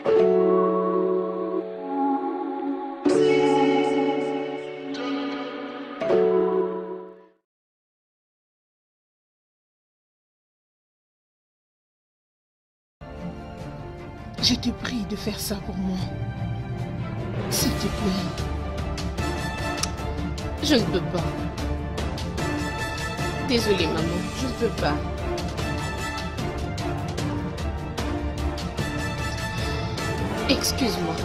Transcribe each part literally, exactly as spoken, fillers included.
Je te prie de faire ça pour moi. S'il te plaît. Je ne peux pas. Désolée, maman, je ne peux pas. Excuse-moi.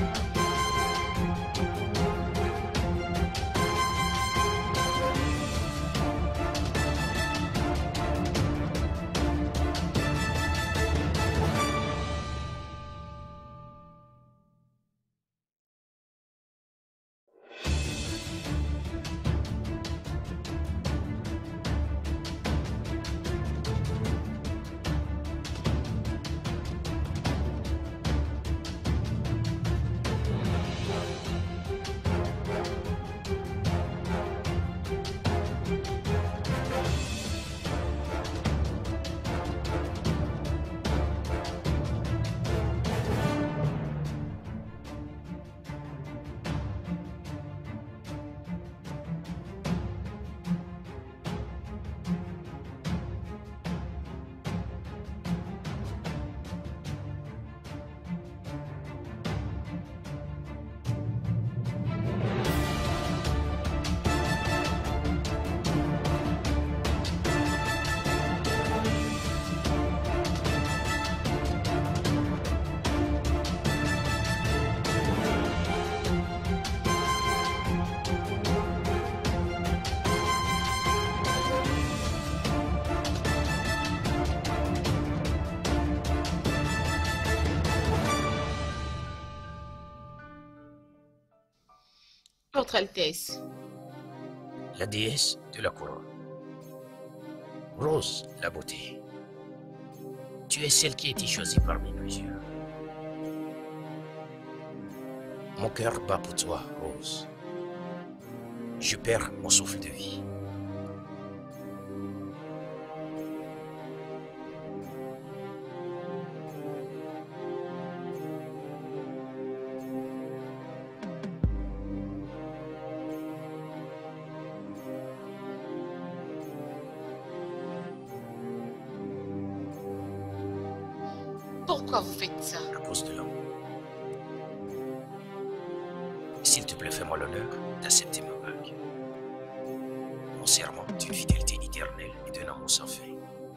Votre Altesse. La déesse de la couronne. Rose, la beauté. Tu es celle qui a été choisie parmi plusieurs. Mon cœur bat pour toi, Rose. Je perds mon souffle de vie. Pourquoi vous faites ça? À cause de l'homme. S'il te plaît, fais-moi l'honneur d'accepter ma bague. Mon serment d'une fidélité éternelle et d'un amour sans fin.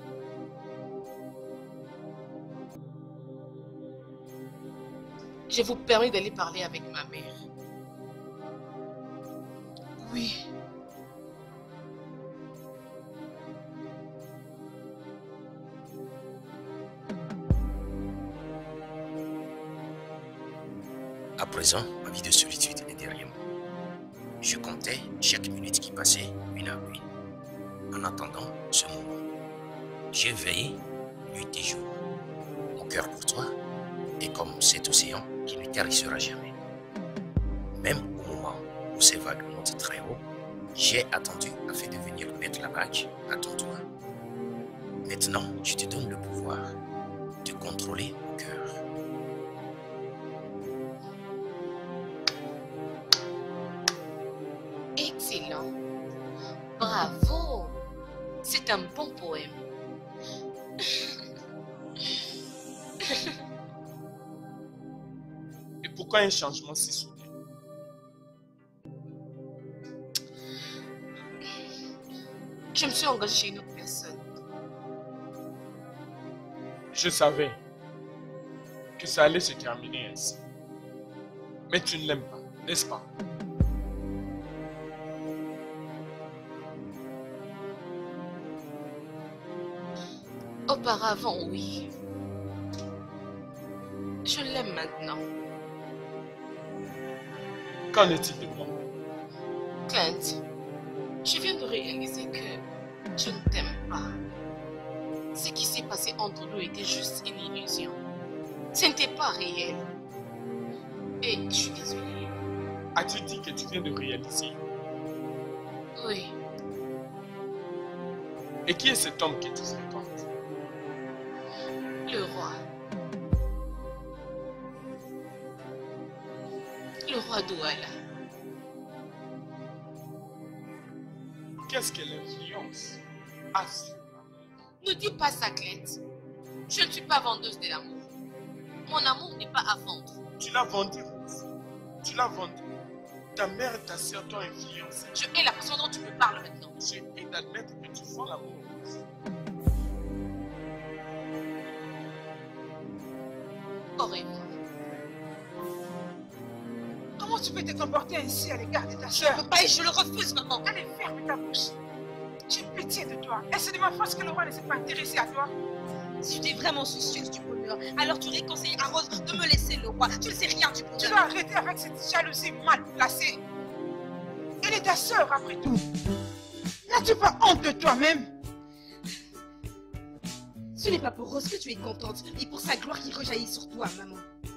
Je vous permets d'aller parler avec ma mère. Oui. À présent, ma vie de solitude est derrière moi. Je comptais chaque minute qui passait, une à une. En attendant ce moment, j'ai veillé nuit et jour. Mon cœur pour toi est comme cet océan qui ne tarissera jamais. Même au moment où ces vagues montent très haut, j'ai attendu afin de venir mettre la bague à ton doigt. Maintenant, je te donne le pouvoir de contrôler mon cœur. Excellent. Bravo. C'est un bon poème. Et pourquoi un changement si soudain? Je me suis engagée chez une autre personne. Je savais que ça allait se terminer ainsi. Mais tu ne l'aimes pas, n'est-ce pas? Auparavant, oui. Je l'aime maintenant. Qu'en est-il de moi? Clint, je viens de réaliser que je ne t'aime pas. Ce qui s'est passé entre nous était juste une illusion. Ce n'était pas réel. Et je suis désolée. As-tu dit que tu viens de réaliser? Oui. Et qui est cet homme que tu fréquentes? Le roi. Le roi Douala. Qu'est-ce que l'influence a sur Ne dis pas ça, Clette. Je ne suis pas vendeuse de l'amour. Mon amour n'est pas à vendre. Tu l'as vendu, Rose. Tu l'as vendu. Ta mère et ta sœur t'ont influencé. Je hais la façon dont tu me parles maintenant. J'ai hais d'admettre que tu vends l'amour, Rose. Au revoir. Comment tu peux te comporter ainsi à l'égard de ta soeur? Papa, et je le refuse, maman. Allez, ferme ta bouche. J'ai pitié de toi. Est-ce de ma force que le roi ne s'est pas intéressé à toi? Si tu es vraiment soucieuse du bonheur, alors tu aurais conseillé à Rose de me laisser le roi. Tu ne sais rien du bonheur. Tu dois arrêter avec cette jalousie mal placée. Elle est ta soeur après tout. N'as-tu pas honte de toi-même? Ce n'est pas pour Rose que tu es contente, et pour sa gloire qui rejaillit sur toi, maman.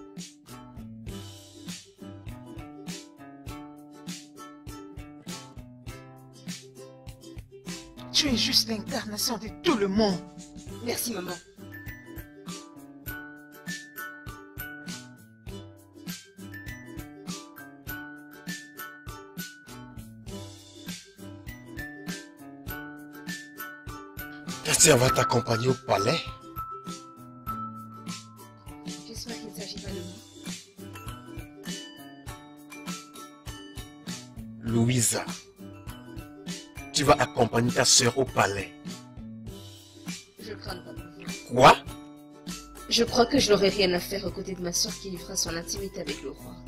Tu es juste l'incarnation de tout le monde. Merci, maman. Ta sœur va t'accompagner au palais. J'espère qu'il ne s'agit pas de moi. Louisa, tu vas accompagner ta sœur au palais. Je crains pas pour vous. Quoi? Je crois que je n'aurai rien à faire aux côtés de ma soeur qui vivra son intimité avec le roi.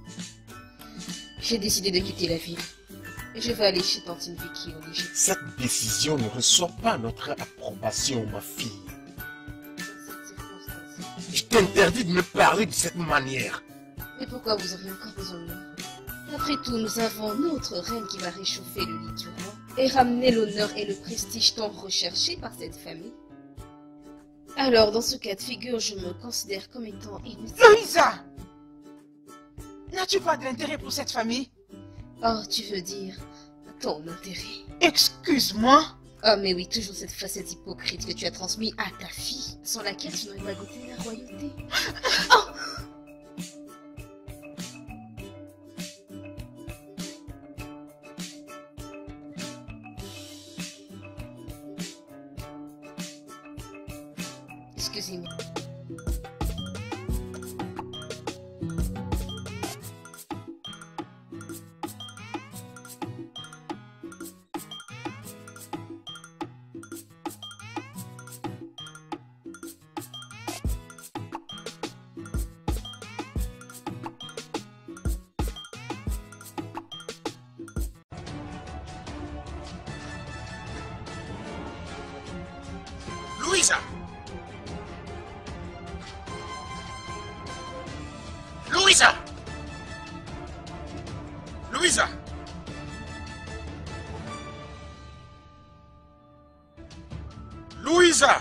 J'ai décidé de quitter la ville. Je vais aller chez Tantine Vicky en Égypte. Cette décision ne reçoit pas notre approbation, ma fille. Dans cette circonstance. Je t'interdis de me parler de cette manière. Mais pourquoi vous auriez encore besoin de moi? Après tout, nous avons notre reine qui va réchauffer le lit du roi et ramener l'honneur et le prestige tant recherchés par cette famille. Alors, dans ce cas de figure, je me considère comme étant inutile. Louisa! N'as-tu pas d'intérêt pour cette famille? Oh, tu veux dire ton intérêt? Excuse-moi. Oh, mais oui, toujours cette facette hypocrite que tu as transmise à ta fille, sans laquelle tu n'aurais pas goûté la royauté. Oh! Excusez-moi. Louisa! Louisa! Louisa! Louisa!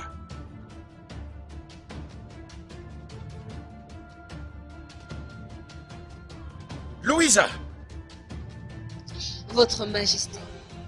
Louisa! Votre Majesté.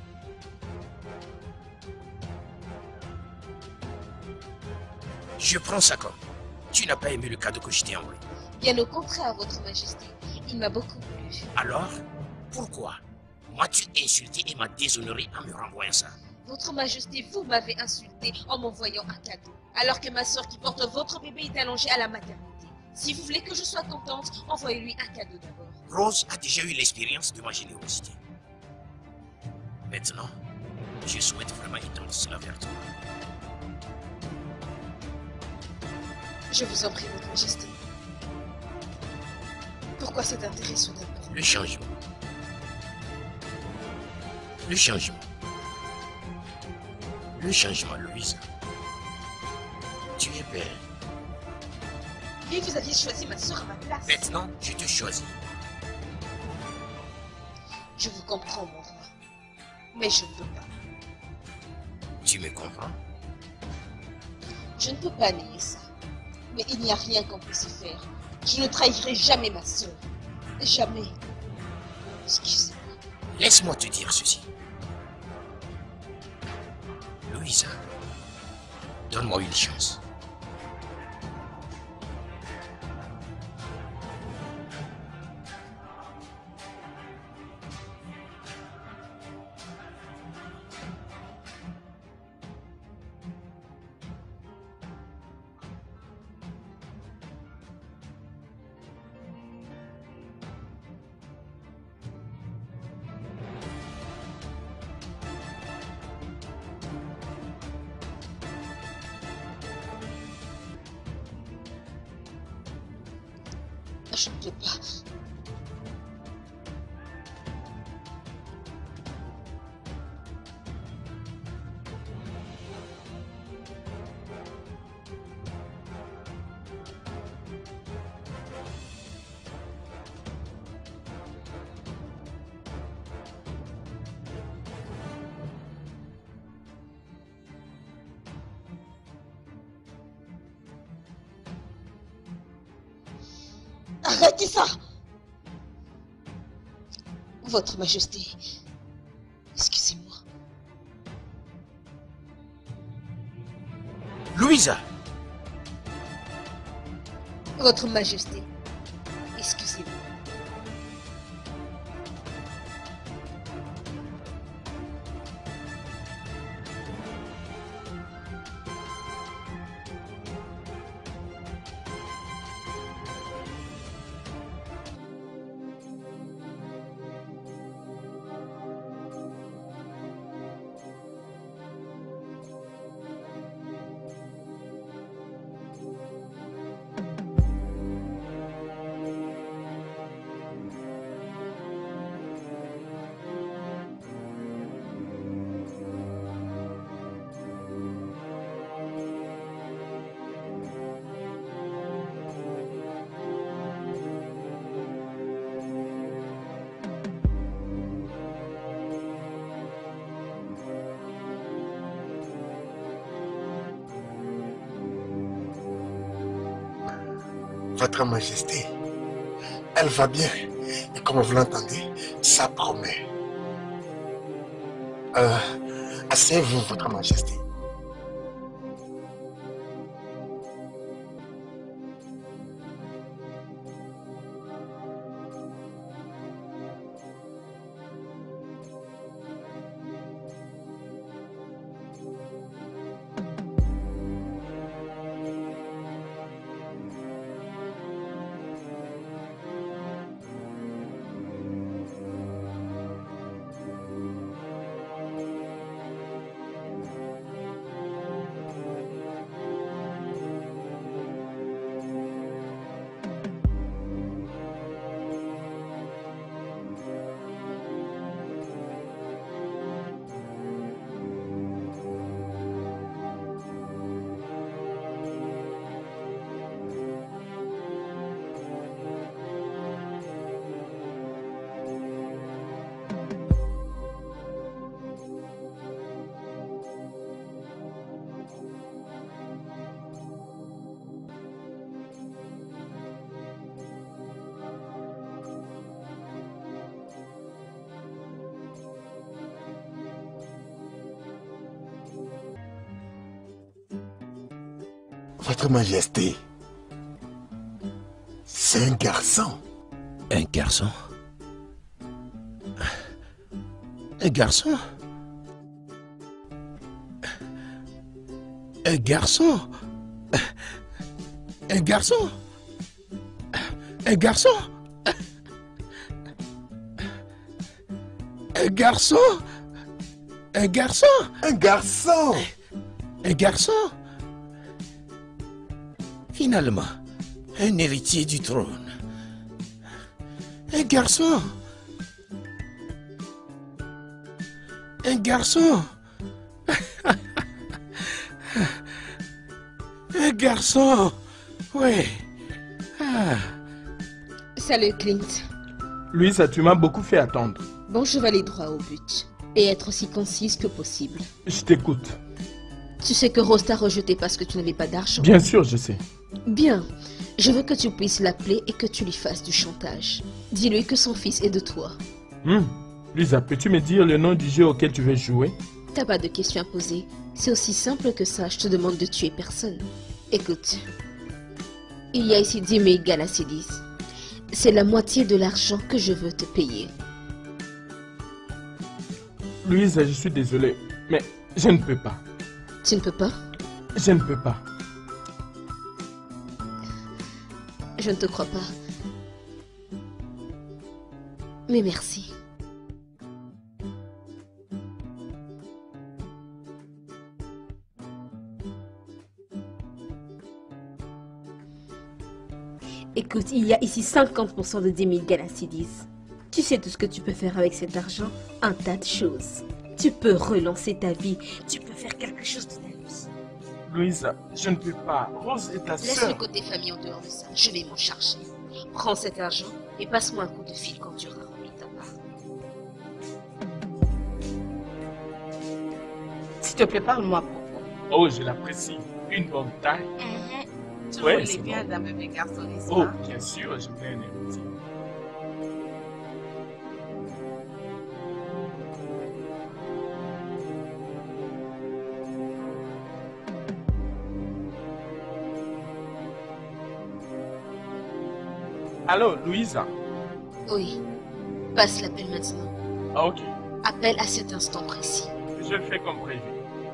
Je prends ça comme. Tu n'as pas aimé le cadeau que je t'ai envoyé. Bien au contraire, Votre Majesté. Il m'a beaucoup plu. Alors, pourquoi m'as-tu insulté et m'as déshonoré en me renvoyant ça? Votre Majesté, vous m'avez insulté en m'envoyant un cadeau, alors que ma soeur qui porte votre bébé est allongée à la maternité. Si vous voulez que je sois contente, envoyez-lui un cadeau d'abord. Rose a déjà eu l'expérience de ma générosité. Maintenant, je souhaite vraiment étendre cela vers toi. Je vous en prie, Votre Majesté. Pourquoi cet intérêt soudain pour moi? Le changement. Le changement. Le changement, Louise. Tu es belle. Et vous aviez choisi ma soeur à ma place. Maintenant, je te choisis. Je vous comprends, mon roi. Mais je ne peux pas. Tu me comprends? Je ne peux pas nier ça. Mais il n'y a rien qu'on puisse y faire. Je ne trahirai jamais ma soeur. Jamais. Excusez-moi. Laisse-moi te dire ceci. Louisa, donne-moi une chance. Je ne peux pas. Arrêtez ça! Votre Majesté, excusez-moi. Louisa! Votre Majesté, excusez-moi. Votre Majesté, elle va bien. Et comme vous l'entendez, ça promet. Euh, asseyez-vous, Votre Majesté. Votre Majesté, c'est un garçon. Un garçon? Un garçon? Un garçon? Un garçon? Un garçon? Un garçon? Un garçon? Un garçon! Un garçon? Finalement, un héritier du trône. Un garçon. Un garçon. Un garçon. Oui. Ah. Salut Clint. Louisa, tu m'as beaucoup fait attendre. Bon, je vais aller droit au but. Et être aussi concise que possible. Je t'écoute. Tu sais que Rose t'a rejeté parce que tu n'avais pas d'argent. Bien sûr, je sais. Bien. Je veux que tu puisses l'appeler et que tu lui fasses du chantage. Dis-lui que son fils est de toi. Hum. Louisa, peux-tu me dire le nom du jeu auquel tu veux jouer? T'as pas de questions à poser. C'est aussi simple que ça. Je te demande de tuer personne. Écoute. Il y a ici dix mille Galacidis. C'est la moitié de l'argent que je veux te payer. Louisa, je suis désolé, mais je ne peux pas. Tu ne peux pas? Je ne peux pas. Je ne te crois pas. Mais merci. Écoute, il y a ici cinquante pour cent de dix mille Galaxidies. Tu sais tout ce que tu peux faire avec cet argent? Un tas de choses. Tu peux relancer ta vie. Tu peux faire quelque chose de ta vie. Louisa, je ne peux pas. Rose est ta Laisse sœur. le côté famille en dehors de ça. Je vais m'en charger. Prends cet argent et passe-moi un coup de fil quand tu auras rempli ta part. S'il te plaît, parle-moi à propos. Oh, je l'apprécie. Une bonne taille. Mm-hmm. Tu Ouais, voulais c'est bien bon. d'un bébé garçon, n'est-ce Oh, pas? bien sûr, je voulais un héritier. Allô, Louisa? Oui. Passe l'appel maintenant. Ah, ok. Appelle à cet instant précis. Je le fais comme prévu.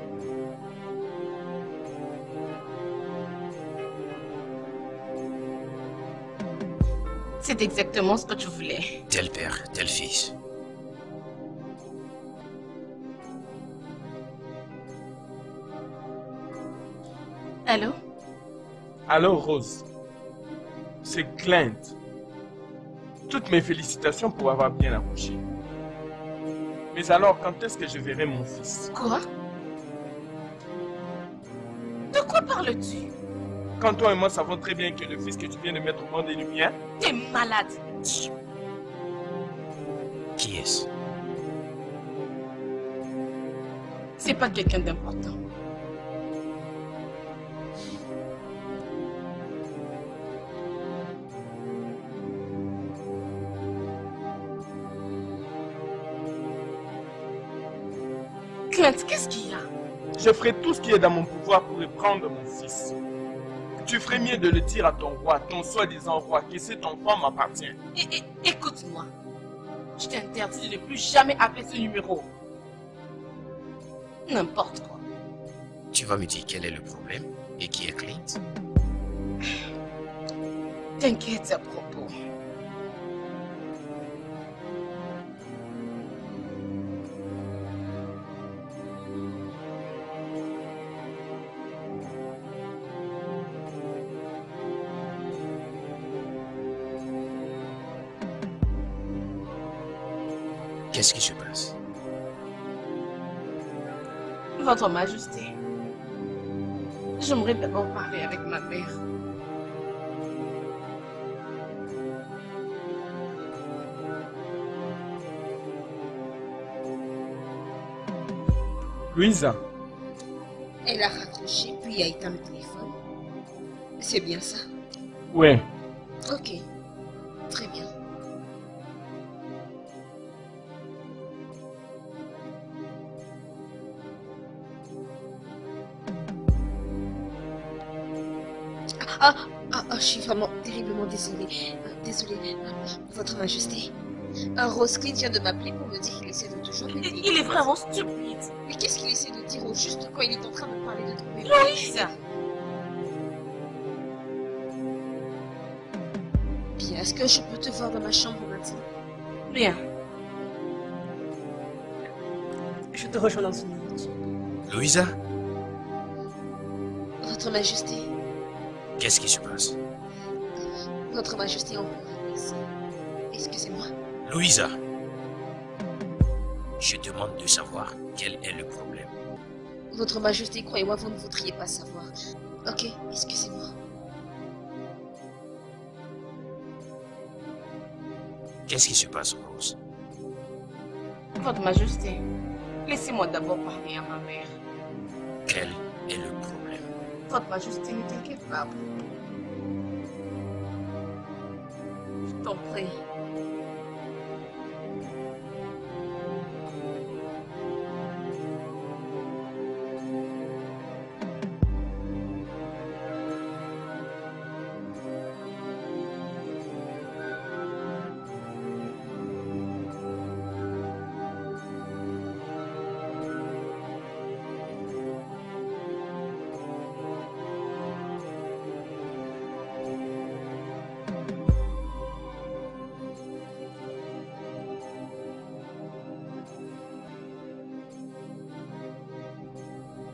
C'est exactement ce que tu voulais. Tel père, tel fils. Allô? Allô, Rose? C'est Clint. Toutes mes félicitations pour avoir bien accouché. Mais alors, quand est-ce que je verrai mon fils? Quoi? De quoi parles-tu? Quand toi et moi savons très bien que le fils que tu viens de mettre au monde est le mien. T'es malade. Qui est-ce? C'est pas quelqu'un d'important. Clint, qu'est-ce qu'il y a? Je ferai tout ce qui est dans mon pouvoir pour reprendre mon fils. Tu ferais mieux de le dire à ton roi, ton soi-disant roi, que cet enfant m'appartient. É- é- Écoute-moi. Je t'interdis de ne plus jamais appeler ce numéro. N'importe quoi. Tu vas me dire quel est le problème et qui est Clint? T'inquiète à propos. Qu'est-ce qui se passe? Votre Majesté, j'aimerais d'abord parler avec ma mère. Louisa, Elle a raccroché puis a éteint le téléphone. C'est bien ça? ouais, Ok. Très bien. Ah, ah, ah, je suis vraiment terriblement désolée. Euh, désolée, euh, Votre Majesté. Un Rose Clint vient de m'appeler pour me dire qu'il essaie de toujours m'aider. Il il est vraiment stupide. Mais qu'est-ce qu'il essaie de dire au juste quand il est en train de parler de ton bébé? Louisa! Bien, est-ce que je peux te voir dans ma chambre maintenant? Bien. Je te rejoins dans une minute. Louisa? Votre Majesté, Qu'est-ce qui se passe? Votre Majesté, on peut rappeler ça. Excusez-moi. Louisa! Je demande de savoir quel est le problème. Votre Majesté, croyez-moi, vous ne voudriez pas savoir. Ok, excusez-moi. Qu'est-ce qui se passe, Rose? Votre Majesté, laissez-moi d'abord parler à ma mère. Quel est le problème? Votre Majesté, ne t'inquiète pas. Je t'en prie.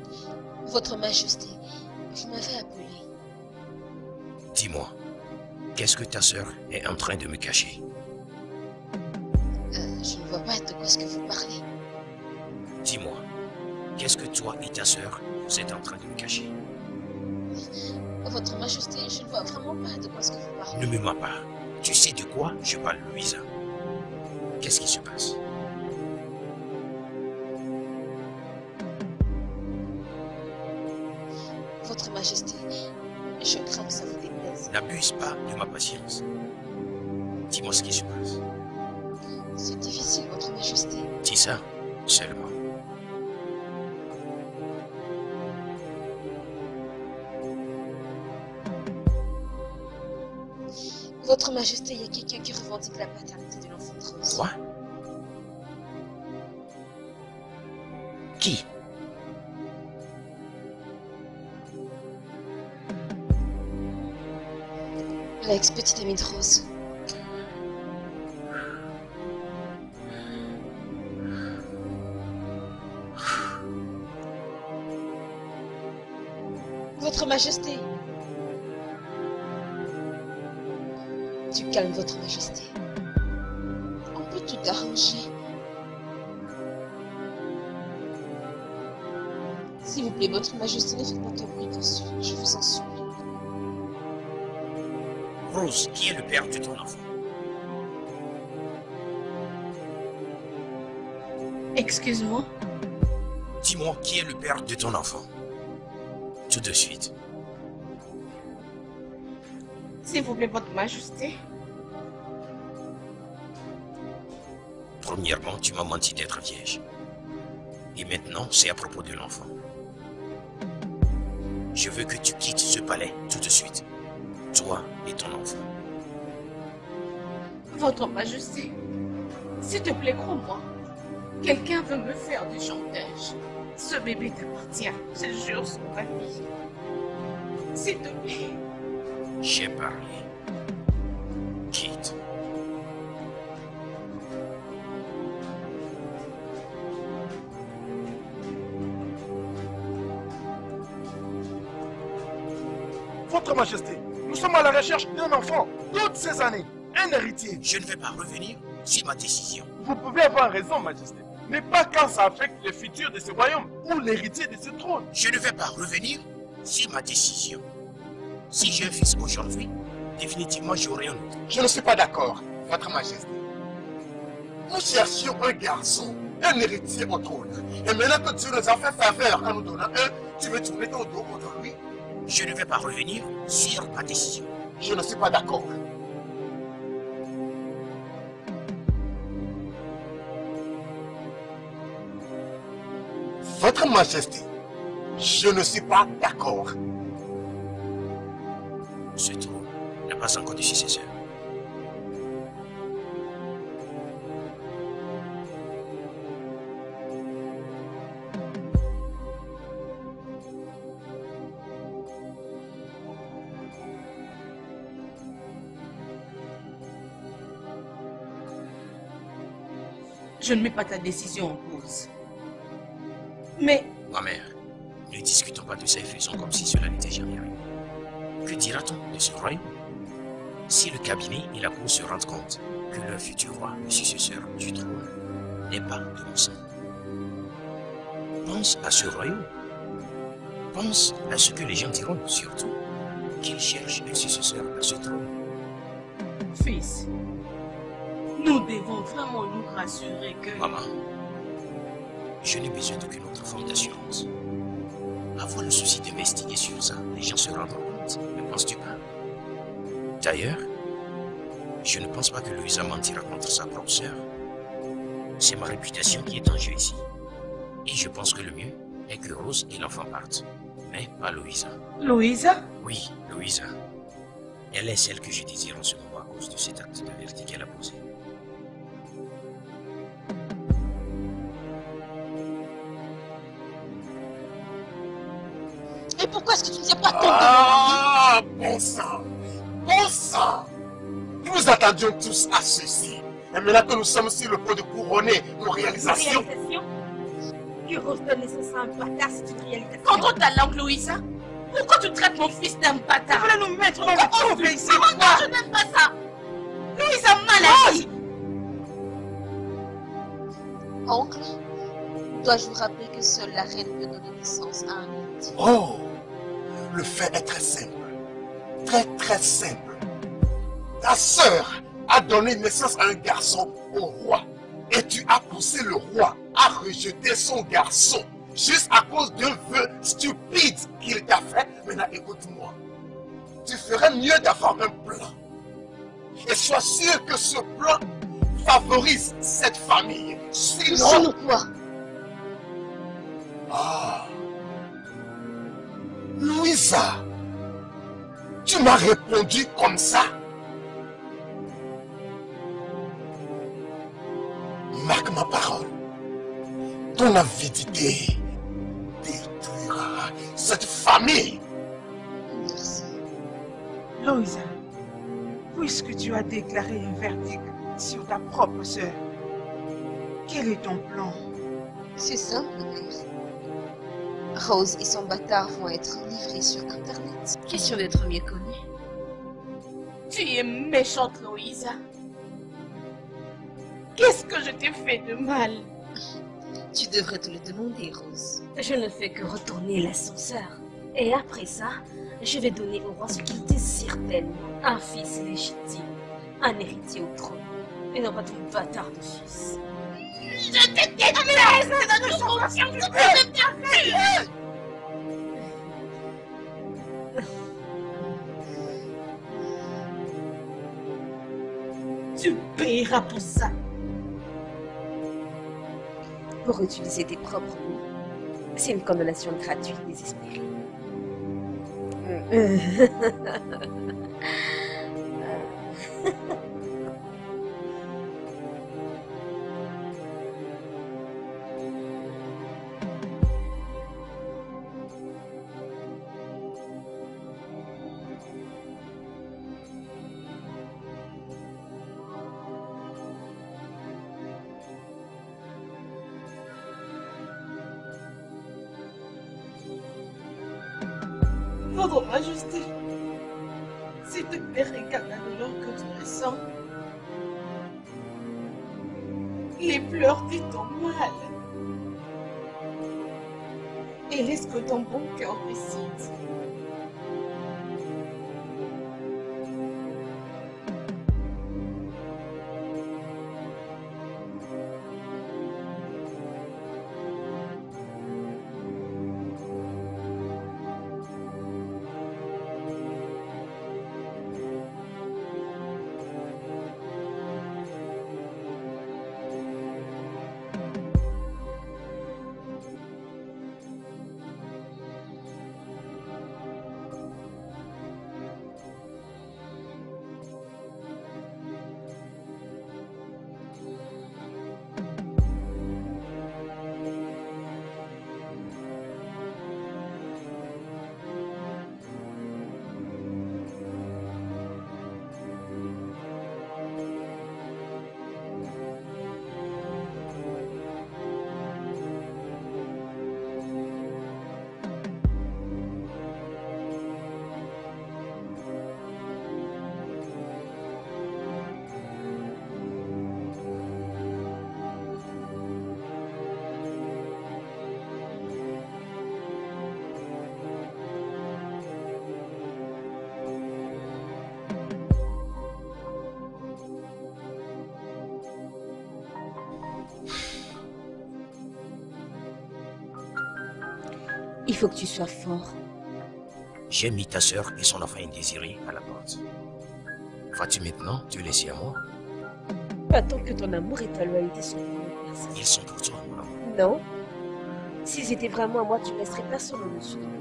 Votre Majesté, vous m'avez appelé. Dis-moi, Qu'est-ce que ta sœur est en train de me cacher? Euh, je ne vois pas de quoi est-ce que vous parlez. Dis-moi, qu'est-ce que toi et ta sœur vous êtes en train de me cacher? Votre Majesté, je ne vois vraiment pas de quoi est-ce que vous parlez. Ne me mens pas. Tu sais de quoi je parle, Louisa? Qu'est-ce qui se passe? Votre Majesté, je crains que ça vous déplaise. N'abuse pas de ma patience. Dis-moi ce qui se passe. C'est difficile, Votre Majesté. Dis ça seulement. Votre Majesté, il y a quelqu'un qui revendique la paternité de l'enfant de Rose. Quoi? Qui? L'ex-petite amie de Rose. Votre Majesté. Du calme, Votre Majesté. On peut tout arranger. S'il vous plaît, Votre Majesté, ne faites pas de bruit dessus. Je vous en supplie. Rose, qui est le père de ton enfant? Excuse-moi. Dis-moi qui est le père de ton enfant. Tout de suite. S'il vous plaît, Votre Majesté. Premièrement, tu m'as menti d'être vierge. Et maintenant, c'est à propos de l'enfant. Je veux que tu quittes ce palais tout de suite. Toi et ton enfant. Votre Majesté, s'il te plaît, crois-moi. Quelqu'un veut me faire du chantage. Ce bébé t'appartient. Je jure sur ma vie. S'il te plaît. J'ai parlé. Quitte. Votre Majesté, nous sommes à la recherche d'un enfant, toutes ces années, un héritier. Je ne vais pas revenir sur ma décision. Vous pouvez avoir raison, Majesté. Mais pas quand ça affecte le futur de ce royaume ou l'héritier de ce trône. Je ne vais pas revenir sur ma décision. Si j'ai un fils aujourd'hui, définitivement j'aurai un autre. Je ne suis pas d'accord, Votre Majesté. Nous cherchions un garçon, un héritier au trône. Et maintenant que tu nous as fait faveur en nous donnant un, tu veux tourner ton dos contre lui? Je ne vais pas revenir sur ma décision. Je ne suis pas d'accord. Votre Majesté, je ne suis pas d'accord. Ce trône n'a pas encore de successeur. Je ne mets pas ta décision en cause. Mais... Ma mère, ne discutons pas de ça et faisons comme si cela n'était jamais arrivé. Que dira-t-on de ce royaume si le cabinet et la cour se rendent compte que leur futur roi, le successeur du trône, n'est pas de mon sang? Pense à ce royaume. Pense à ce que les gens diront, surtout qu'ils cherchent un successeur à ce trône. Fils, nous devons vraiment nous rassurer que... Maman, je n'ai besoin d'aucune autre forme d'assurance. Avoir le souci d'investiguer sur ça, les gens se rendront compte, ne penses-tu pas? D'ailleurs, je ne pense pas que Louisa mentira contre sa propre sœur. C'est ma réputation qui est en jeu ici. Et je pense que le mieux est que Rose et l'enfant partent. Mais pas Louisa. Louisa? Oui, Louisa. Elle est celle que je désire en ce moment à cause de cet acte de vérité qu'elle a posé. Et pourquoi est-ce que tu ne sais pas tant Ah, bon sang! Bon sang! Nous attendions tous à ceci. Et maintenant que nous sommes sur le point de couronner nos réalisations... Réalisation? Que Rose donne naissance à un bâtard, c'est une réalisation. Contre ta langue, Louisa? Pourquoi tu traites mon fils d'un bâtard? Tu voulais nous mettre dans Pourquoi le tu trouble ici, Comment quoi? je n'aime pas Oncle, dois-je vous rappeler que seule la reine peut donner naissance à un héritier? Oh, le fait est très simple. Très très simple. Ta sœur a donné naissance à un garçon au roi. Et tu as poussé le roi à rejeter son garçon. Juste à cause d'un vœu stupide qu'il t'a fait. Maintenant écoute-moi. Tu ferais mieux d'avoir un plan. Et sois sûr que ce plan favorise cette famille. Sinon... Sinon quoi? Ah. Louisa, tu m'as répondu comme ça. Marque ma parole. Ton avidité détruira cette famille. Merci. Louisa, puisque tu as déclaré un verdict sur ta propre sœur, quel est ton plan? C'est simple, mère. Rose et son bâtard vont être livrés sur Internet. Question d'être mieux connue. Tu es méchante, Louisa. Qu'est-ce que je t'ai fait de mal? Tu devrais te le demander, Rose. Je ne fais que retourner l'ascenseur. Et après ça, je vais donner au roi ce qu'il désire tellement. Un fils légitime, un héritier au trône. Et non pas ton bâtard de fils. Je te déteste! Je te confirme que tu me détestes! Tu paieras pour ça. Pour utiliser tes propres mots, c'est une condamnation gratuite désespérée. Votre Majesté, s'il te plaît, regarde la douleur que tu ressens. Les pleurs de ton mal. Et laisse que ton bon cœur décide. Il faut que tu sois fort. J'ai mis ta sœur et son enfant indésiré à la porte. Vas-tu maintenant te laisser à moi? Pas tant que ton amour et ta loyauté sont pour une personne. Ils sont pour toi, mon amour. Non. S'ils étaient vraiment à moi, tu ne laisserais personne au-dessus de moi.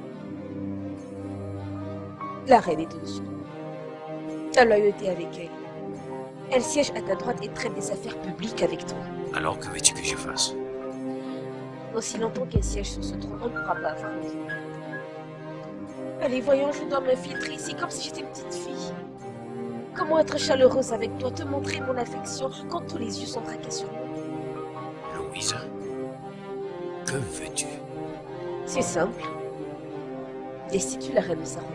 La reine est au-dessus de moi. Ta loyauté avec elle. Elle siège à ta droite et traite des affaires publiques avec toi. Alors que veux-tu que je fasse? Aussi longtemps qu'elle siège sur ce trône, on ne pourra pas avoir une vie. Allez, voyons, je dois m'infiltrer ici comme si j'étais une petite fille. Comment être chaleureuse avec toi, te montrer mon affection quand tous les yeux sont braqués sur moi? Louisa, que veux-tu? C'est simple. Destitue la reine de sa royauté.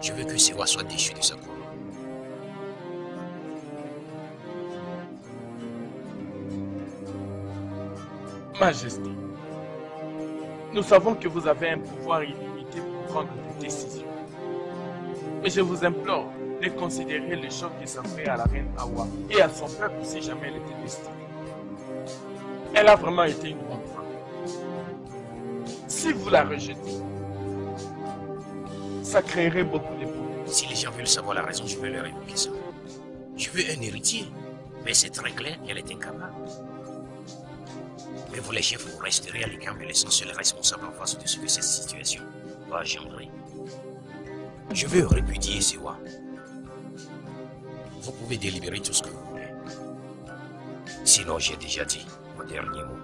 Je veux que Sewa soit déchu de sa couronne. Majesté, nous savons que vous avez un pouvoir illimité pour prendre des décisions. Mais je vous implore de considérer le choc que ça fait à la reine Awa et à son peuple si jamais elle était destinée. Elle a vraiment été une bonne femme. Si vous la rejetez, ça créerait beaucoup de problèmes. Si les gens veulent savoir la raison, je vais leur évoquer ça. Je veux un héritier, mais c'est très clair qu'elle est incapable. Mais vous les chefs, vous resterez à l'écart, me laissant seul responsable en face de ce que cette situation va engendrer. Je veux répudier Sewa. Vous pouvez délibérer tout ce que vous voulez. Sinon, j'ai déjà dit mon dernier mot.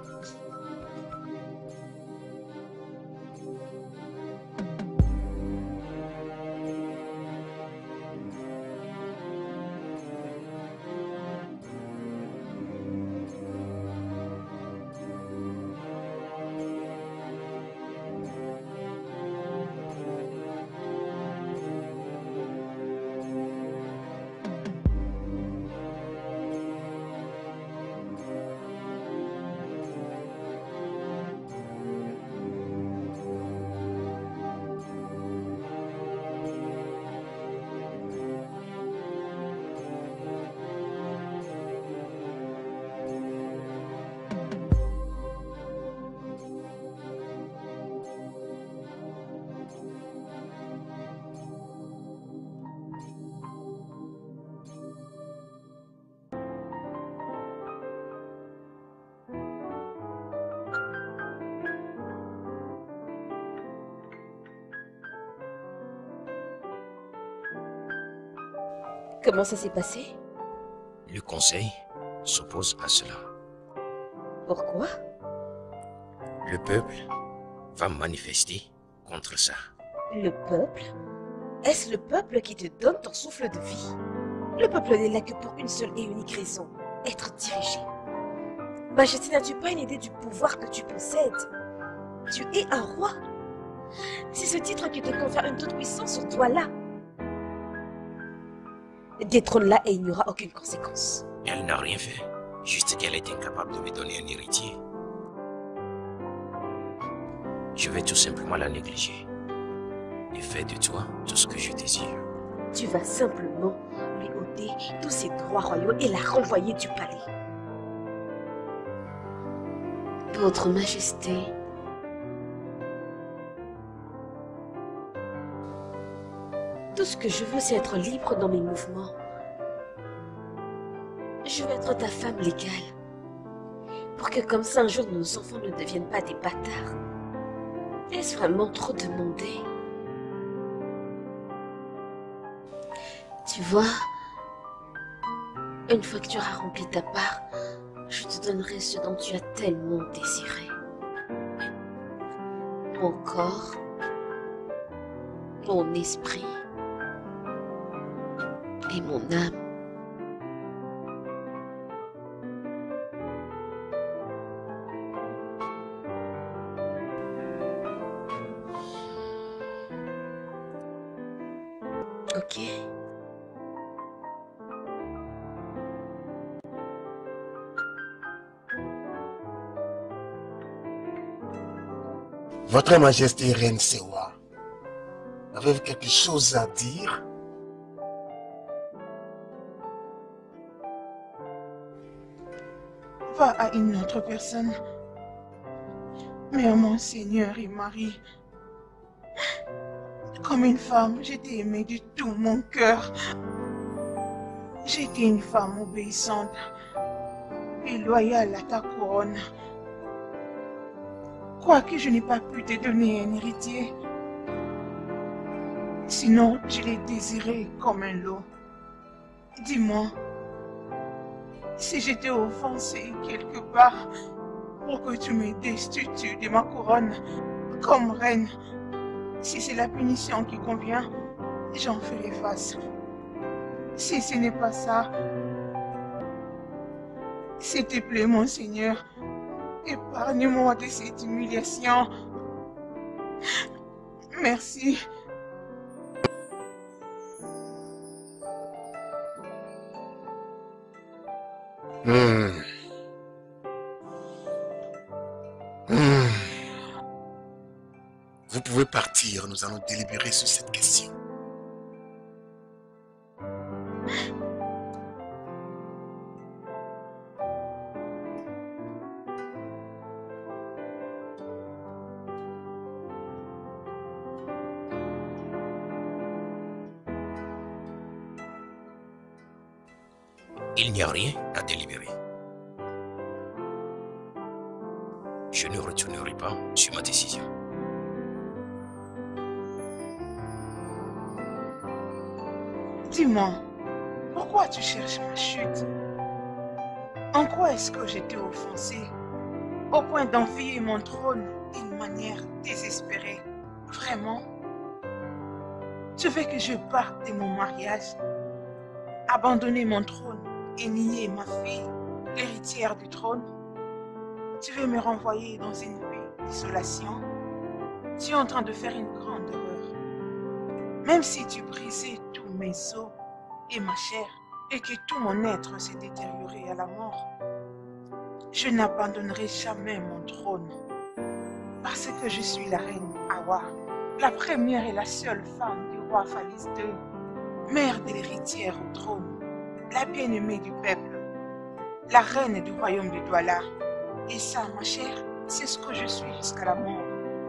Comment ça s'est passé? Le conseil s'oppose à cela. Pourquoi? Le peuple va manifester contre ça. Le peuple? Est-ce le peuple qui te donne ton souffle de vie? Le peuple n'est là que pour une seule et unique raison, être dirigé. Majesté, n'as-tu pas une idée du pouvoir que tu possèdes? Tu es un roi. C'est ce titre qui te confère une toute puissance sur toi là. Détrône-la et il n'y aura aucune conséquence. Elle n'a rien fait, juste qu'elle est incapable de me donner un héritier. Je vais tout simplement la négliger et faire de toi tout ce que je désire. Tu vas simplement lui ôter tous ses droits royaux et la renvoyer du palais. Votre Majesté, tout ce que je veux, c'est être libre dans mes mouvements. Je veux être ta femme légale. Pour que comme ça, un jour, nos enfants ne deviennent pas des bâtards. Est-ce vraiment trop demandé? Tu vois, une fois que tu auras rempli ta part, je te donnerai ce dont tu as tellement désiré. Mon corps, mon esprit et mon âme. Ok. Votre Majesté Reine Sewa, avez-vous quelque chose à dire? Va à une autre personne. Mais à mon Seigneur et Marie, comme une femme, j'étais aimée de tout mon cœur. J'étais une femme obéissante et loyale à ta couronne. Quoique je n'ai pas pu te donner un héritier, sinon je l'ai désiré comme un lot. Dis-moi, si j'étais offensée quelque part pour que tu me destitues de ma couronne comme reine, si c'est la punition qui convient, j'en ferai face. Si ce n'est pas ça, s'il te plaît, mon Seigneur, épargne-moi de cette humiliation. Merci. Hmm. Hmm. Vous pouvez partir, nous allons délibérer sur cette question. Il n'y a rien à délibérer. Je ne retournerai pas sur ma décision. Dis-moi, pourquoi tu cherches ma chute? En quoi est-ce que j'étais offensée au point d'envier mon trône d'une manière désespérée? Vraiment? Tu veux que je parte de mon mariage, abandonner mon trône et nier ma fille, l'héritière du trône? Tu veux me renvoyer dans une vie d'isolation? Tu es en train de faire une grande erreur. Même si tu brisais tous mes os et ma chair et que tout mon être s'est détérioré à la mort, je n'abandonnerai jamais mon trône parce que je suis la reine Hawa, la première et la seule femme du roi Phalis deux, mère de l'héritière au trône, la bien-aimée du peuple, la reine du royaume de Douala. Et ça, ma chère, c'est ce que je suis jusqu'à la mort.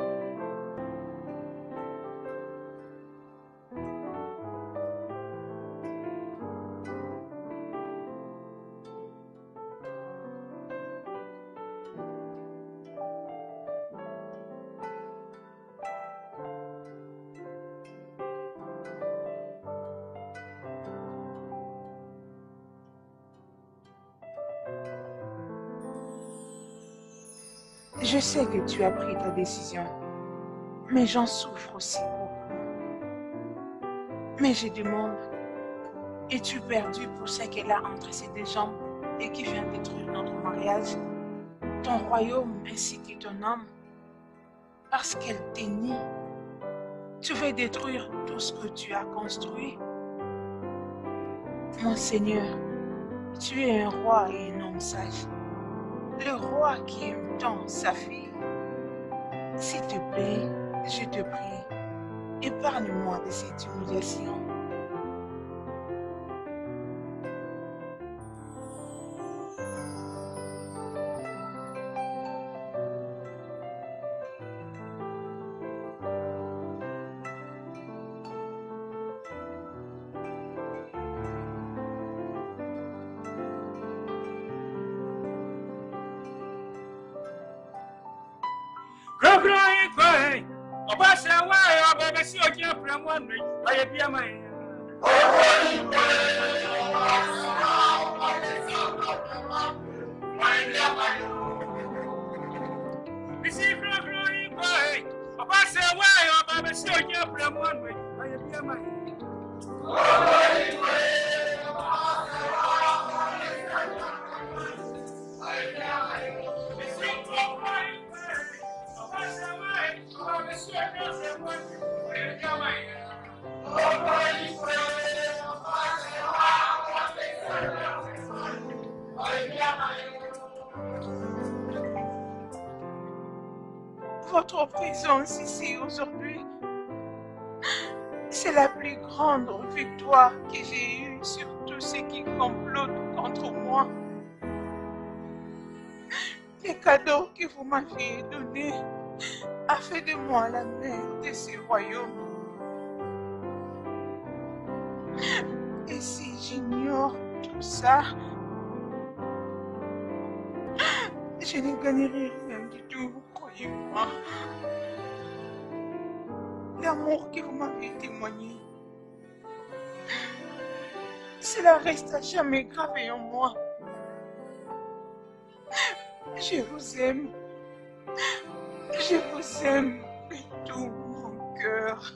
Je sais que tu as pris ta décision, mais j'en souffre aussi beaucoup. Mais je demande, es-tu perdu pour ce qu'elle a entre ses deux jambes et qui vient détruire notre mariage, ton royaume ainsi que ton âme? Parce qu'elle t'est nie, tu veux détruire tout ce que tu as construit? Mon Seigneur, tu es un roi et un homme sage. Le roi qui aime tant sa fille. S'il te plaît, je te prie, épargne-moi de cette humiliation. Votre présence ici aujourd'hui, c'est la plus grande victoire que j'ai eue sur tous ceux qui complotent contre moi. Les cadeaux que vous m'aviez donnés a fait de moi la mère de ce royaume. Et si j'ignore tout ça, je ne gagnerai rien du tout, croyez-moi. L'amour que vous m'avez témoigné, cela reste à jamais gravé en moi. Je vous aime. Je vous aime de tout mon cœur.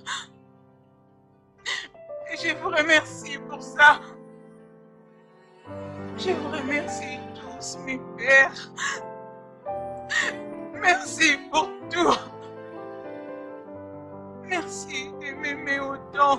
Et je vous remercie pour ça. Je vous remercie tous, mes pères. Merci pour tout. Merci de m'aimer autant.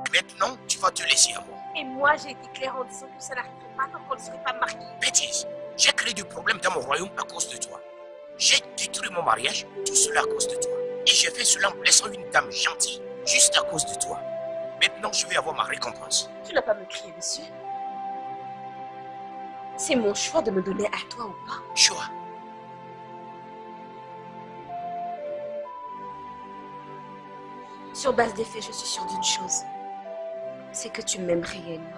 Maintenant, tu vas te laisser à moi. Et moi, j'ai été claire en disant que ça n'arriverait pas tant qu'on ne serait pas mariés. Bêtise. J'ai créé du problème dans mon royaume à cause de toi. J'ai détruit mon mariage, tout cela à cause de toi. Et j'ai fait cela en blessant une dame gentille, juste à cause de toi. Maintenant, je vais avoir ma récompense. Tu n'as pas me crier dessus. C'est mon choix de me donner à toi ou pas. Choix. Sur base des faits, je suis sûre d'une chose. C'est que tu m'aimes réellement.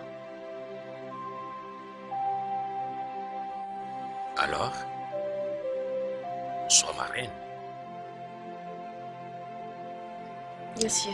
Alors, sois ma reine. Bien sûr.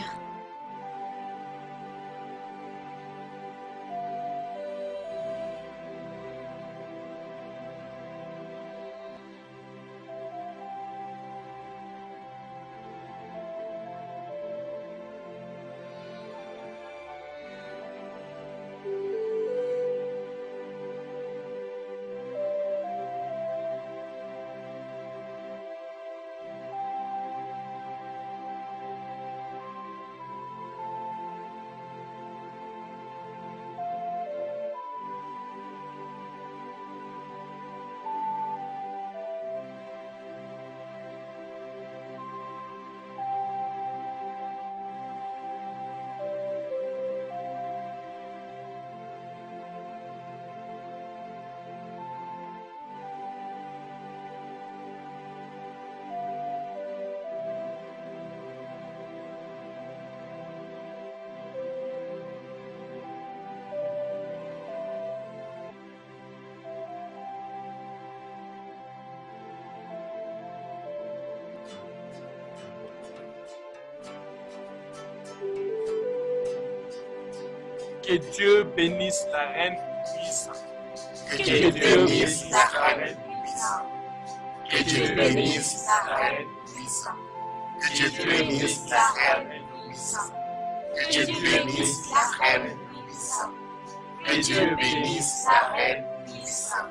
Que Dieu bénisse la reine puissante. Que Que Dieu Dieu bénisse bénisse la la reine reine puissante. puissante. Que Dieu bénisse la reine puissante. Que Dieu bénisse la reine puissante. Que Dieu bénisse la reine puissante. Que Dieu bénisse la reine puissante.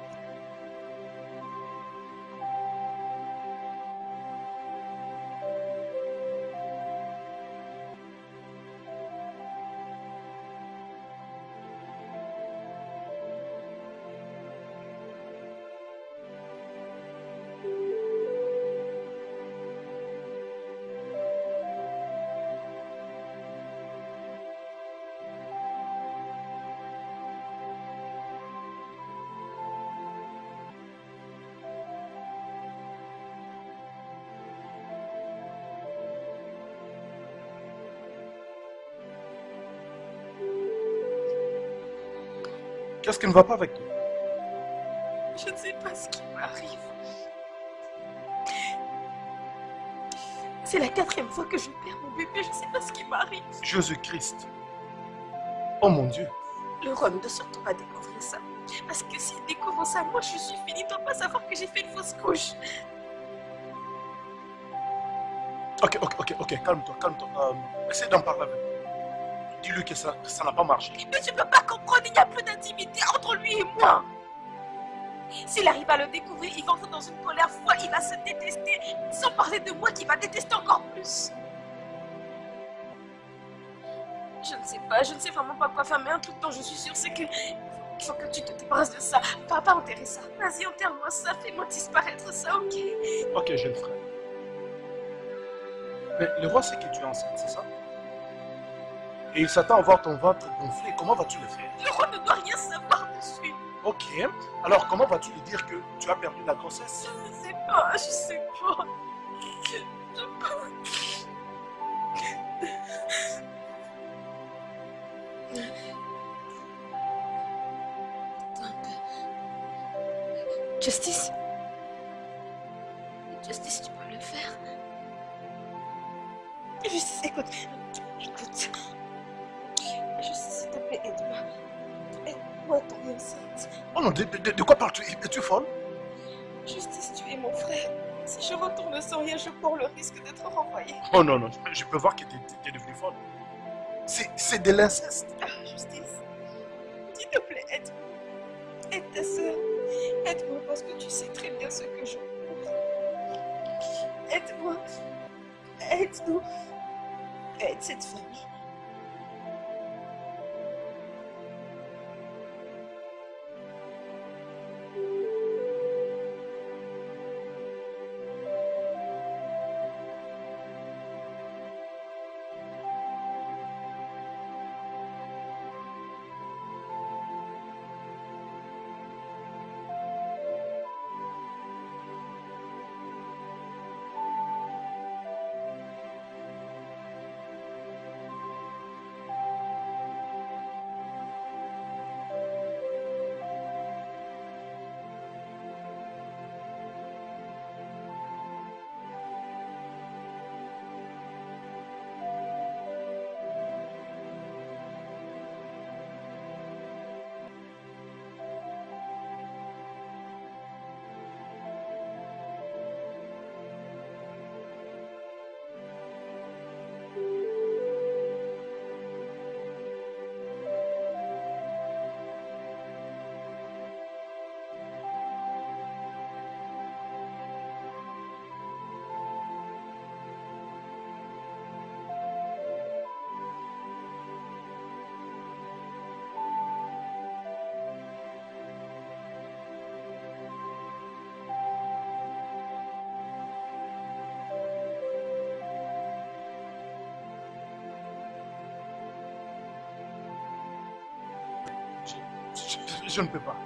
Qu'est-ce qui ne va pas avec toi? Je ne sais pas ce qui m'arrive. C'est la quatrième fois que je perds mon bébé, je ne sais pas ce qui m'arrive. Jésus-Christ. Oh mon Dieu. Le roi ne doit surtout pas découvrir ça. Parce que s'il découvre ça, moi je suis finie. Il ne doit pas savoir que j'ai fait une fausse couche. Ok, ok, ok, ok, calme-toi, calme-toi. Euh, essaie d'en parler avec lui. Dis-lui que ça ça n'a pas marché. Mais tu ne peux pas comprendre, il n'y a plus d'intimité entre lui et moi. S'il arrive à le découvrir, il va entrer dans une colère folle, il va se détester, sans parler de moi qui va détester encore plus. Je ne sais pas, je ne sais vraiment pas quoi faire, mais un tout le temps, je suis sûre, c'est que il faut que tu te débarrasses de ça. Va pas enterrer ça. Vas-y, enterre-moi ça, fais-moi disparaître ça, ok? Ok, je le ferai. Mais le roi sait que tu es enceinte, c'est ça? Et il s'attend à voir ton ventre gonflé. Comment vas-tu le faire? Le roi ne doit rien savoir dessus. Ok. Alors, comment vas-tu lui dire que tu as perdu la grossesse? Je ne sais pas, je sais pas. Je sais pas. Attends un peu. Justice? Justice, tu peux le faire? Justice, écoute. Écoute. Justice, s'il te plaît, aide-moi. Aide-moi à tomber enceinte. Oh non, de, de, de quoi parles-tu? Es-tu folle? Justice, tu es mon frère. Si je retourne sans rien, je cours le risque d'être renvoyé. Oh non, non, je, je peux voir que tu es devenue folle. C'est de l'inceste. Ah, Justice, s'il te plaît, aide-moi. Aide ta soeur. Aide-moi parce que tu sais très bien ce que je cours. Aide-moi. Aide-nous. Aide cette famille. Je ne peux pas.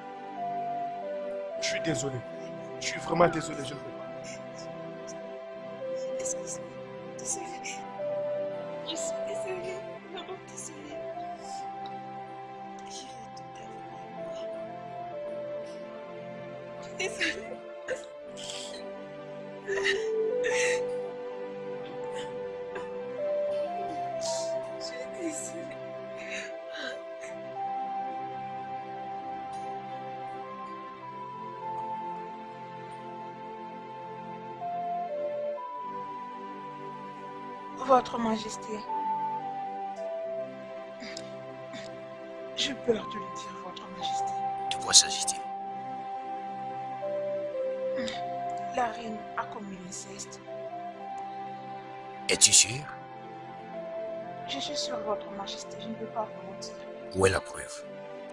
Je suis désolé. Je suis vraiment désolé, je ne peux pas. Excuse-moi. Désolée. Je suis désolée. Vraiment désolée. J'irai tout à l'heure. Désolée. Je suis désolée. Votre Majesté, j'ai peur de le dire, Votre Majesté. De quoi s'agit-il? La reine a commis l'inceste. Es-tu sûr? Je suis sûre, Votre Majesté, je ne peux pas vous mentir. Où est la preuve?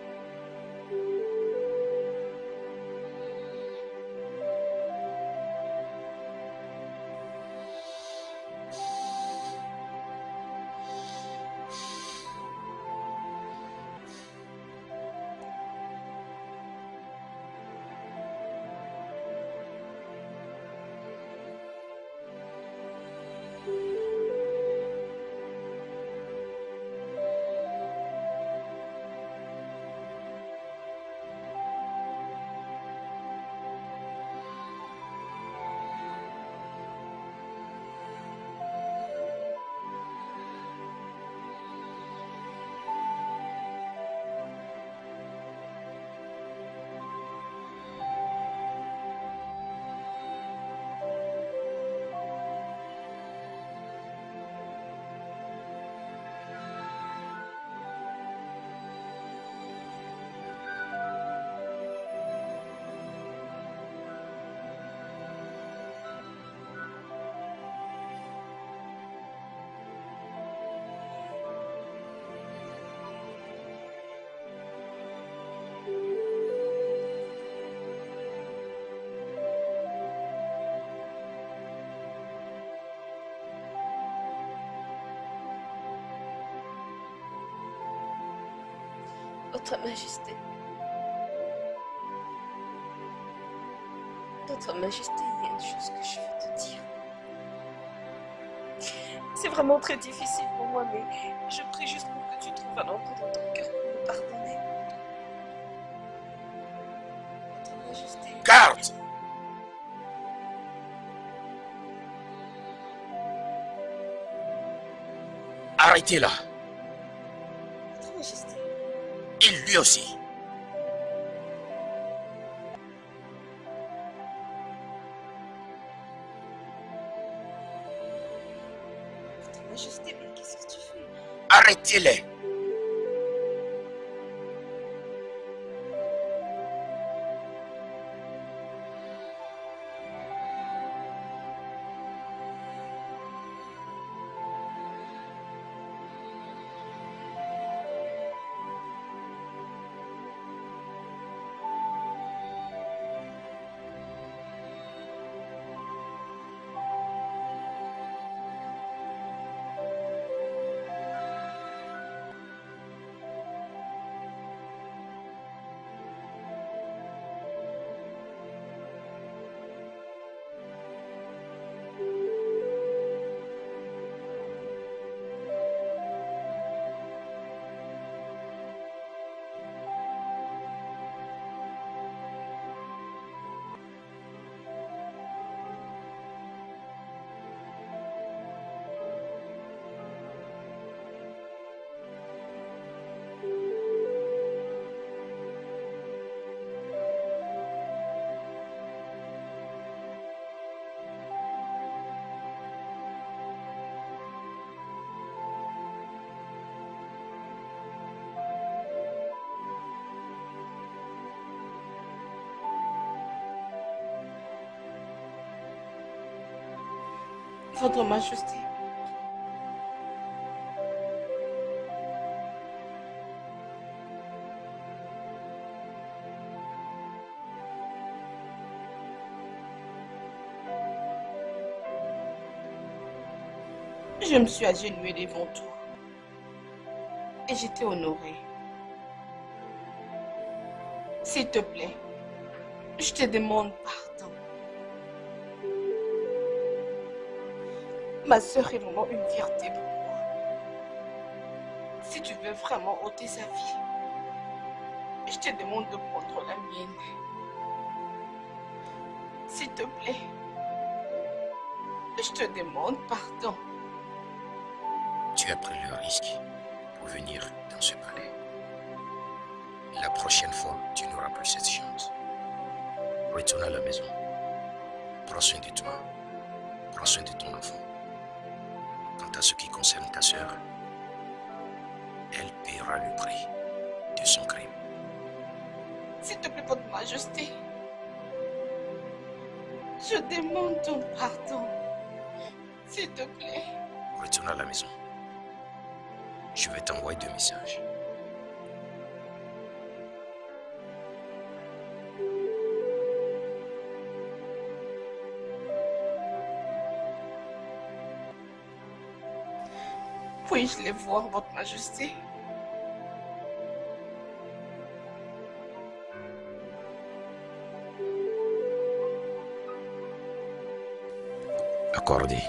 Votre Majesté. Votre Majesté, il y a une chose que je veux te dire. C'est vraiment très difficile pour moi, mais je prie juste pour que tu trouves un endroit dans ton cœur pour me pardonner. Votre Majesté. Garde! Arrêtez-la! Votre Majesté. Et lui aussi! Votre Majesté, mais qu'est-ce que tu fais? Arrêtez-les! Votre Majesté. Je me suis agenouillée devant toi. Et j'étais honorée. S'il te plaît, je te demande pardon. Ma sœur est vraiment une fierté pour moi. Si tu veux vraiment ôter sa vie, je te demande de prendre la mienne. S'il te plaît, je te demande pardon. Tu as pris le risque pour venir dans ce palais. La prochaine fois, tu n'auras plus cette chance. Retourne à la maison. Prends soin de toi. Prends soin de ton enfant. Quant à ce qui concerne ta sœur, elle paiera le prix de son crime. S'il te plaît, votre majesté, je demande ton pardon. S'il te plaît. Retourne à la maison. Je vais t'envoyer deux messages. Puis-je les voir, votre majesté? Accordé.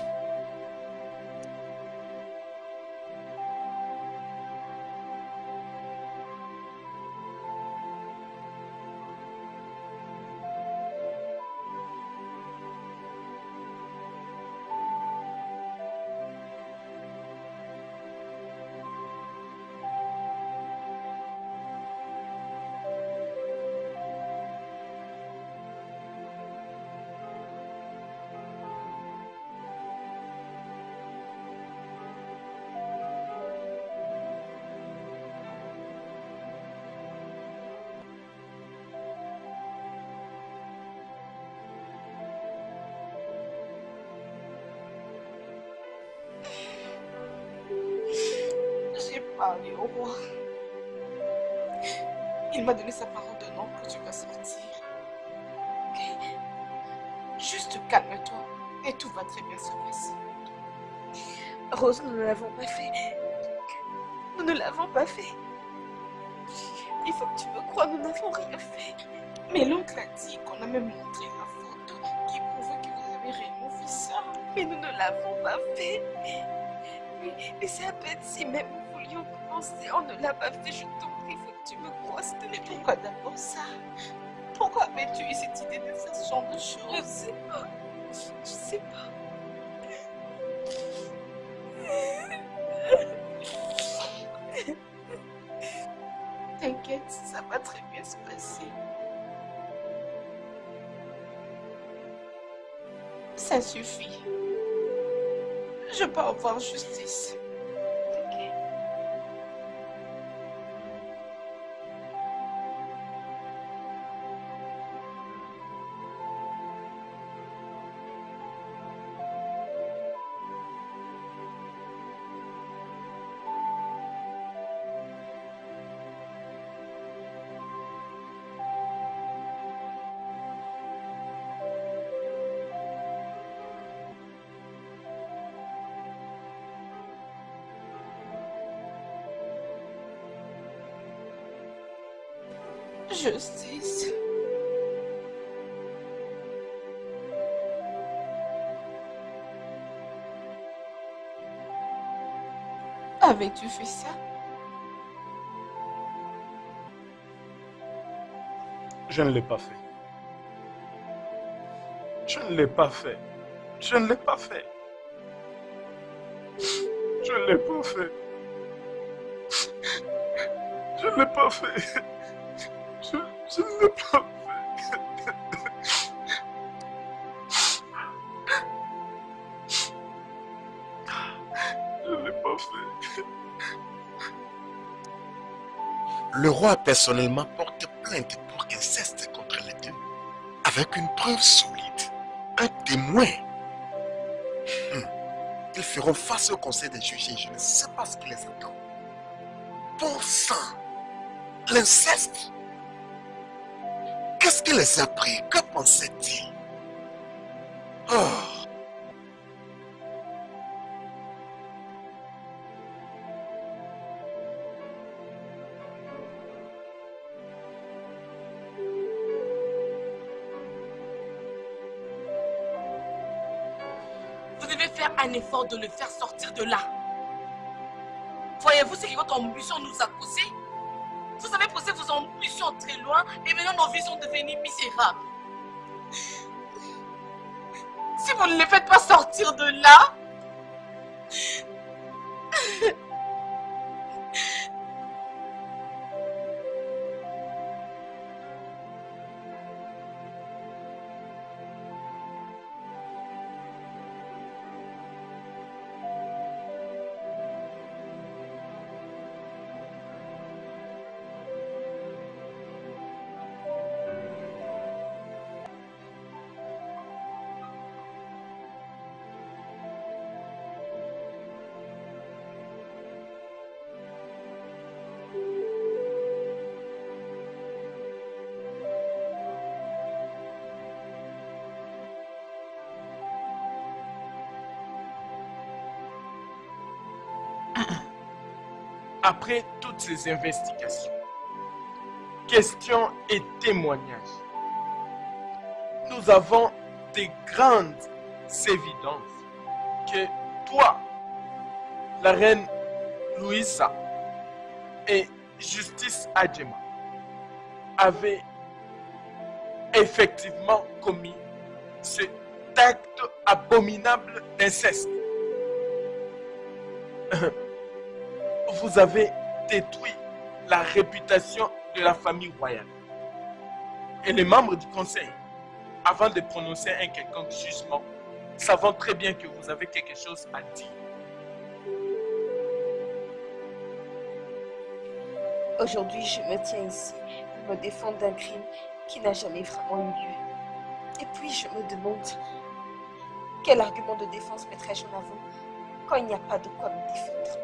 J'ai parlé au roi. Il m'a donné sa parole d'honneur que tu vas sortir. Ok? Juste calme-toi et tout va très bien se passer. Rose, nous ne l'avons pas fait. Nous ne l'avons pas fait. Il faut que tu me crois, nous n'avons rien fait. Mais l'oncle a dit qu'on a même montré la photo qui prouvait que vous avez réellement fait ça. Mais nous ne l'avons pas fait. Mais, mais c'est à peine si même nous voulions commencer, on ne l'a pas fait. Je t'en prie, il faut que tu me crois, s'il te plaît. Pourquoi d'abord ça? Pourquoi avais-tu eu cette idée de faire ce genre de choses? Je sais pas. Je sais pas. T'inquiète, ça va très bien se passer. Ça suffit. Je peux avoir justice. Ok. Justice. Avais-tu fait ça? Je ne l'ai pas fait. Je ne l'ai pas fait. Je ne l'ai pas fait. Je ne l'ai pas fait. Je ne l'ai pas fait. Je, je ne l'ai pas fait. Je ne l'ai pas fait. Le roi personnellement porte plainte pour inceste contre les deux, avec une preuve solide, un témoin. Hum. Ils feront face au conseil des juges et je ne sais pas ce qui les attend. Bon sang, l'inceste. Qu'est-ce qu'il les a pris? Que pensait-il? Oh. un effort de le faire sortir de là. Voyez-vous ce que votre ambition nous a causé? Vous avez poussé vos ambitions très loin et maintenant nos vies sont devenues misérables. Si vous ne les faites pas sortir de là, après toutes ces investigations, questions et témoignages, nous avons des grandes évidences que toi, la reine Louisa et Justice Adjema avez effectivement commis cet acte abominable d'inceste. Vous avez détruit la réputation de la famille royale. Et les membres du conseil, avant de prononcer un quelconque jugement, savent très bien que vous avez quelque chose à dire. Aujourd'hui, je me tiens ici pour me défendre d'un crime qui n'a jamais vraiment eu lieu. Et puis, je me demande quel argument de défense mettrais-je en avant quand il n'y a pas de quoi me défendre.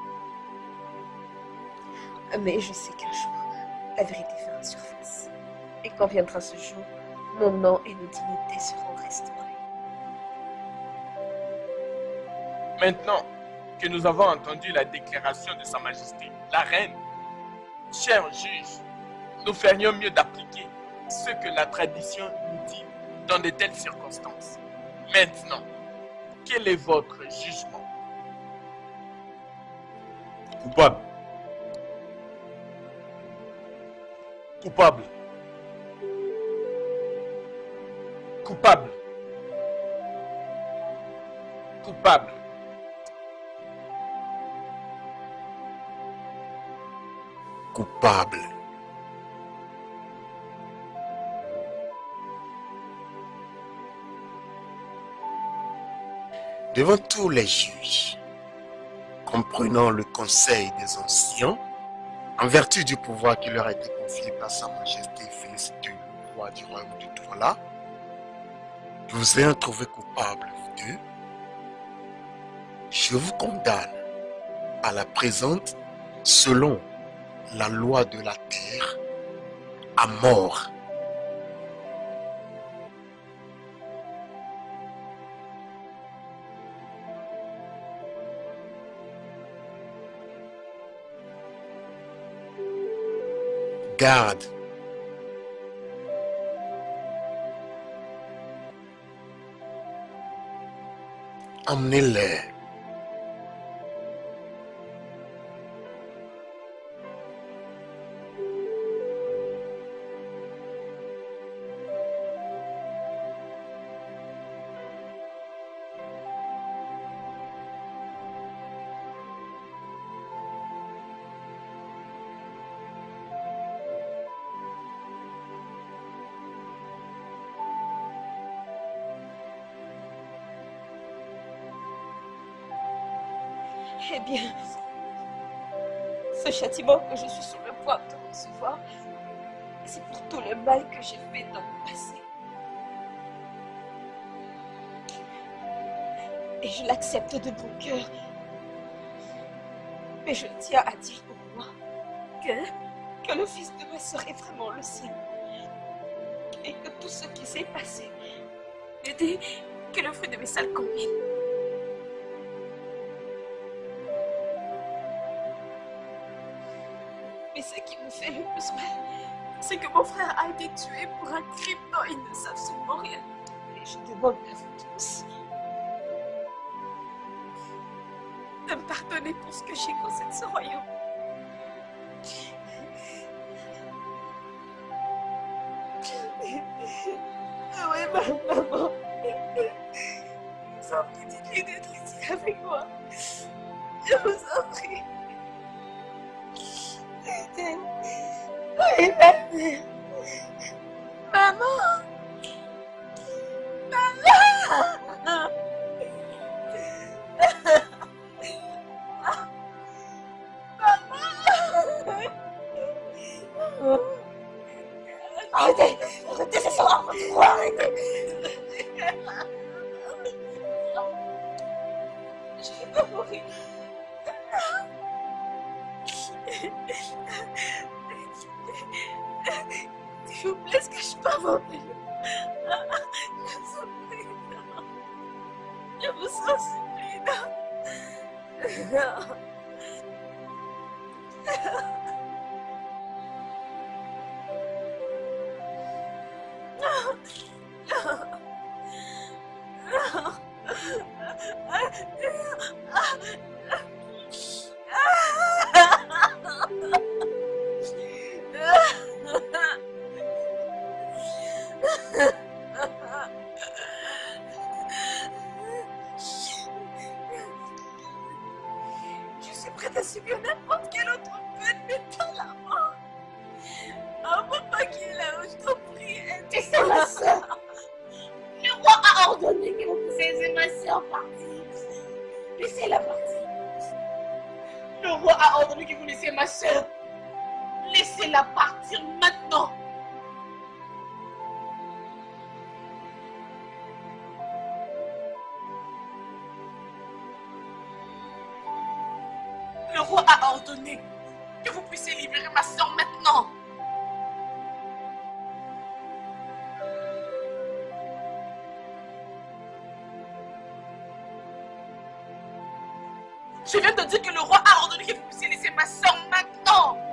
Mais je sais qu'un jour, la vérité fera surface. Et quand viendra ce jour, mon nom et nos dignités seront restaurés. Maintenant que nous avons entendu la déclaration de Sa Majesté, la Reine, cher juge, nous ferions mieux d'appliquer ce que la tradition nous dit dans de telles circonstances. Maintenant, quel est votre jugement? Coupable. Coupable. Coupable. Coupable. Coupable. Devant tous les juges, comprenant le conseil des anciens, en vertu du pouvoir qui leur a été confié par Sa Majesté Félix deux, le roi du royaume de Douala, vous ayant trouvé coupable, vous deux, je vous condamne à la présente, selon la loi de la terre, à mort. Garde. Emmenez-les. Eh bien, ce châtiment que je suis sur le point de recevoir, c'est pour tout le mal que j'ai fait dans le passé. Et je l'accepte de bon cœur. Mais je tiens à dire au roi que, que le fils de ma sœur est vraiment le sien. Et que tout ce qui s'est passé n'était que le fruit de mes sales combines. Mais ce qui me fait le plus mal, c'est que mon frère a été tué pour un crime dont il ne sait absolument rien. Et je demande à vous tous de me pardonner pour ce que j'ai causé de ce royaume. Oui, ma maman. Je vous en prie, dites-lui d'être ici avec moi. Je vous en prie. Oui, ma mère. Maman. Maman. Arrêtez! Arrêtez, c'est ça! Arrêtez! Je ne vais pas mourir. S'il vous plaît, est-ce que je peux avoir de l'eau? Je vous supplie, non. Je vous en supplie, non. Non. Je suis prête à subir n'importe quelle autre peine, mais pas la mort. Oh, papa qui est là-haut, je t'en prie, aide-moi. C'est ma soeur. Le roi a ordonné que vous puissiez ma soeur partir. Laissez-la partir. Le roi a ordonné que vous laissiez ma soeur. Laissez-la partir maintenant. Le roi a ordonné que vous puissiez libérer ma soeur maintenant. Je viens de dire que le roi a ordonné que vous puissiez laisser ma soeur maintenant.